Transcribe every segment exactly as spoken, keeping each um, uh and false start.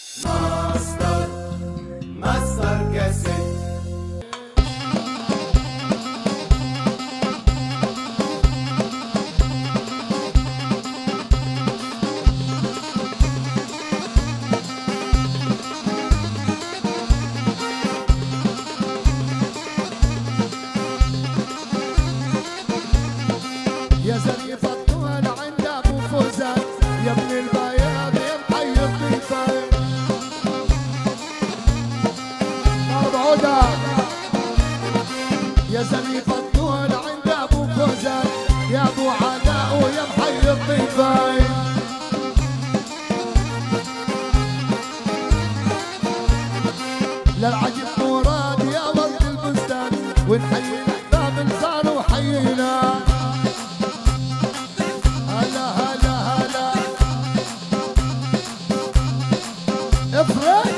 ماستر ماستر كاسيت. يا زريف الطول عند ابو فوزان، يا ابن البياض يا محي الضيفان. مربعودة يا زريف الطول عند ابو فوزان، يا ابو علاء ويا محي الضيفان. للعجب مراد يا ولد البستان، ونحيي الاحباب اللي صاروا حيينا. هلا هلا هلا افرح.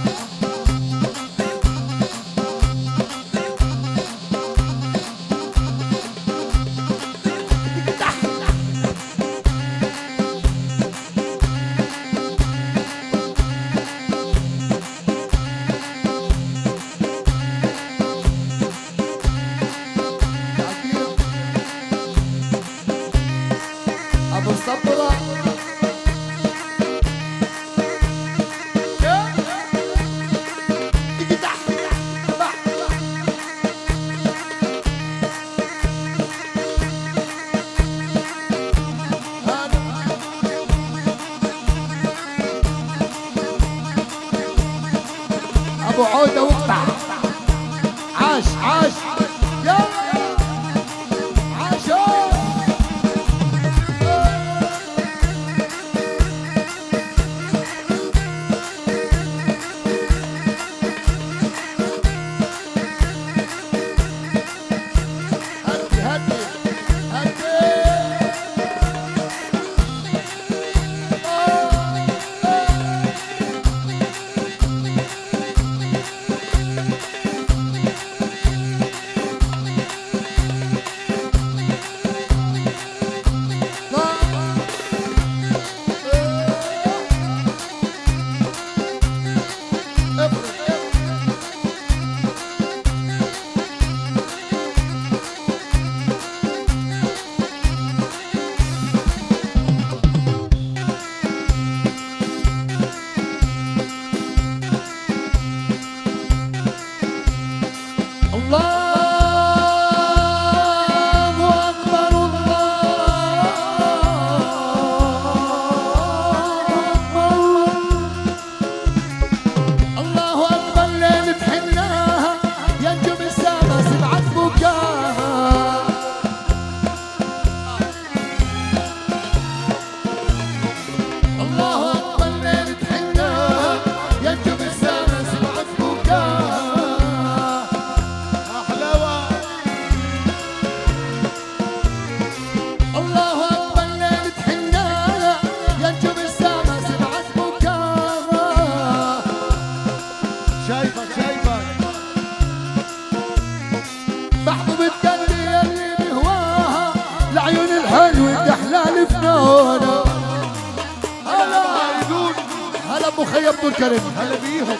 ابو صبره ابو عوده واقطع. عاش عاش يلا عاشوا. هدي هدي هدي محبوب الدنيا اللي بهواها، العيون الحلوة تحلال فنونة. هلا هلا ابو خي عبد الكريم، هلا بيهم.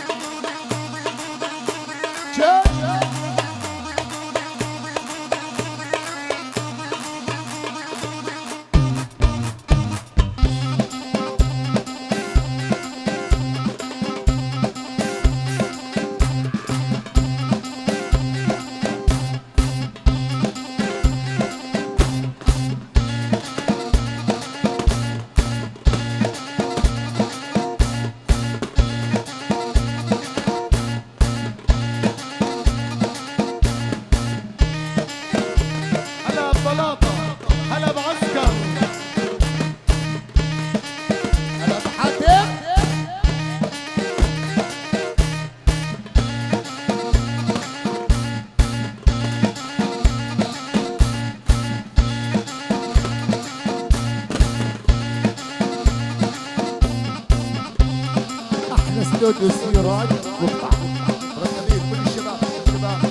استوديو سيراج واقطع. مرتبين كل الشباب الشباب.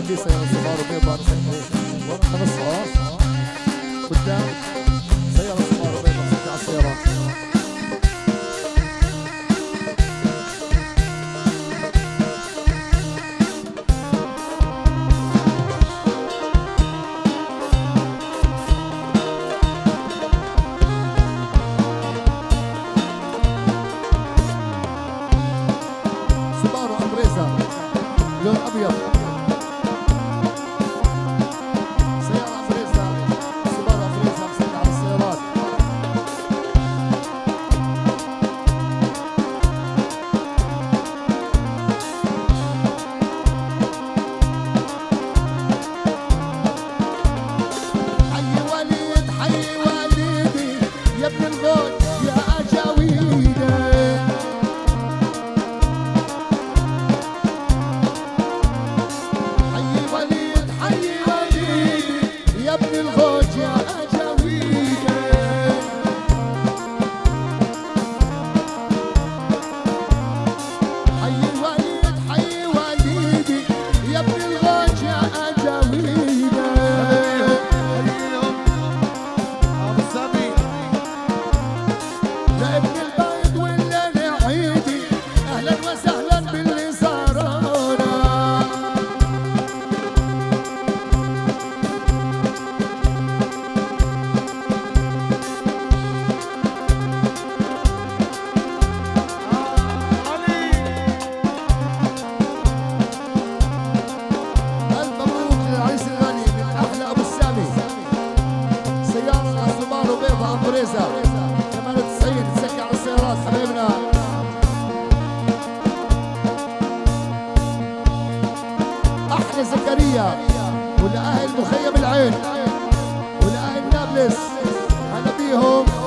في سيارة سوبارو بيضاء ورا خمس اه قدام سيارة سوبارو بيضاء مسكرة على السيارات. لون ابيض سيارة افريزا سوبارو افريزا مسكرة على السيارات. حي وليد حي وليدي يا ابن الغول يا اجاويدي. يا ابن الغوج يا أجاويدي. حي وليد حي وليدي يا ابن الغوج يا أجاويدي. أبو السامي لا ابن البيض ولا العيدي أهلا وسهلا باللي زارونا. أمبريزا ثمانية وتسعين تسكر على السيارات حبيبنا. أحلى زكريا ولأهل مخيم العين ولأهل نابلس هلا بيهم.